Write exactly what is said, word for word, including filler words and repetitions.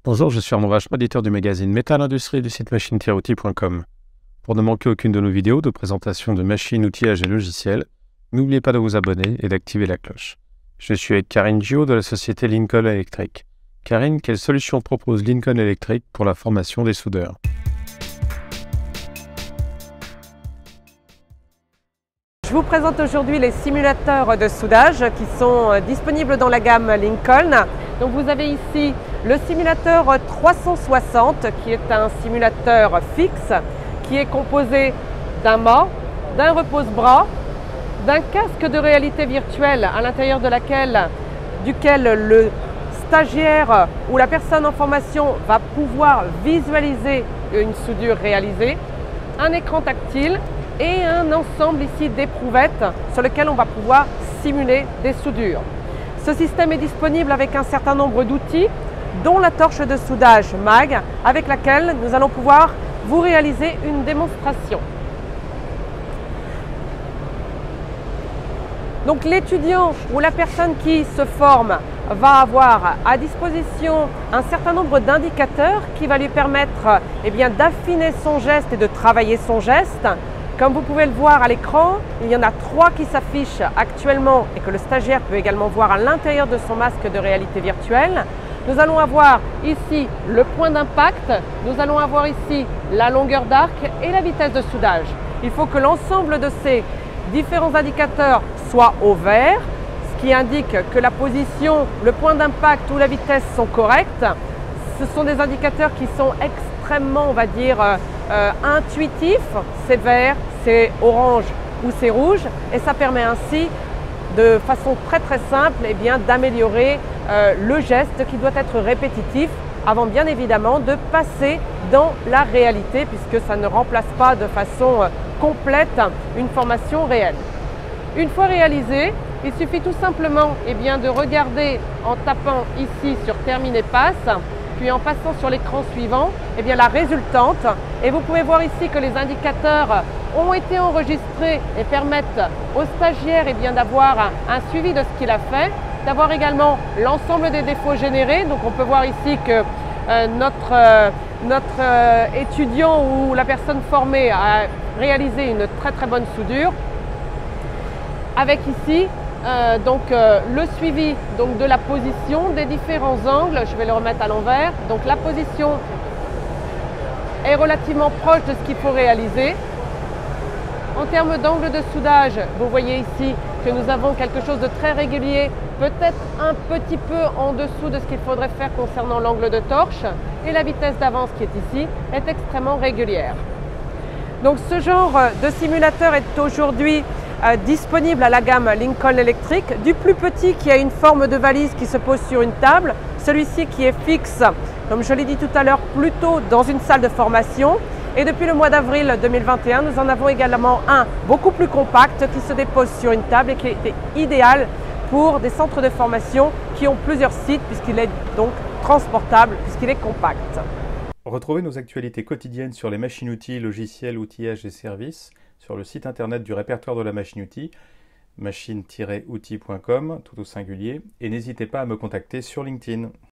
Bonjour, je suis Armand Vachon, éditeur du magazine Métal Industrie du site machine tiret outils point com. Pour ne manquer aucune de nos vidéos de présentation de machines, outillages et logiciels, n'oubliez pas de vous abonner et d'activer la cloche. Je suis avec Karine Gio de la société Lincoln Electric. Karine, quelle solution propose Lincoln Electric pour la formation des soudeurs? Je vous présente aujourd'hui les simulateurs de soudage qui sont disponibles dans la gamme Lincoln. Donc vous avez ici le simulateur trois cent soixante qui est un simulateur fixe qui est composé d'un mât, d'un repose-bras, d'un casque de réalité virtuelle à l'intérieur de laquelle, duquel le stagiaire ou la personne en formation va pouvoir visualiser une soudure réalisée, un écran tactile et un ensemble ici d'éprouvettes sur lequel on va pouvoir simuler des soudures. Ce système est disponible avec un certain nombre d'outils, dont la torche de soudage M A G, avec laquelle nous allons pouvoir vous réaliser une démonstration. Donc l'étudiant ou la personne qui se forme va avoir à disposition un certain nombre d'indicateurs qui va lui permettre eh bien, d'affiner son geste et de travailler son geste. Comme vous pouvez le voir à l'écran, il y en a trois qui s'affichent actuellement et que le stagiaire peut également voir à l'intérieur de son masque de réalité virtuelle. Nous allons avoir ici le point d'impact, nous allons avoir ici la longueur d'arc et la vitesse de soudage. Il faut que l'ensemble de ces différents indicateurs soient au vert, ce qui indique que la position, le point d'impact ou la vitesse sont corrects. Ce sont des indicateurs qui sont extrêmement, on va dire, euh, intuitifs. C'est vert, c'est orange ou c'est rouge. Et ça permet ainsi, de façon très très simple, eh bien, d'améliorer euh, le geste qui doit être répétitif avant bien évidemment de passer dans la réalité, puisque ça ne remplace pas de façon euh, complète une formation réelle. Une fois réalisé, il suffit tout simplement eh bien, de regarder en tapant ici sur Terminer passe, puis en passant sur l'écran suivant, eh bien, la résultante. Et vous pouvez voir ici que les indicateurs ont été enregistrés et permettent au stagiaire eh bien, d'avoir un, un suivi de ce qu'il a fait, d'avoir également l'ensemble des défauts générés. Donc on peut voir ici que euh, notre, euh, notre euh, étudiant ou la personne formée a réalisé une très très bonne soudure. Avec ici euh, donc, euh, le suivi donc, de la position des différents angles. Je vais le remettre à l'envers. Donc la position est relativement proche de ce qu'il faut réaliser. En termes d'angle de soudage, vous voyez ici que nous avons quelque chose de très régulier, peut-être un petit peu en dessous de ce qu'il faudrait faire concernant l'angle de torche. Et la vitesse d'avance qui est ici est extrêmement régulière. Donc ce genre de simulateur est aujourd'hui euh, disponible à la gamme Lincoln Electric, du plus petit qui a une forme de valise qui se pose sur une table, celui-ci qui est fixe, comme je l'ai dit tout à l'heure, plutôt dans une salle de formation. Et depuis le mois d'avril deux mille vingt et un, nous en avons également un beaucoup plus compact qui se dépose sur une table et qui est idéal pour des centres de formation qui ont plusieurs sites, puisqu'il est donc transportable, puisqu'il est compact. Retrouvez nos actualités quotidiennes sur les machines-outils, logiciels, outillages et services sur le site internet du répertoire de la machine-outil, machine tiret outils point com, tout au singulier, et n'hésitez pas à me contacter sur LinkedIn.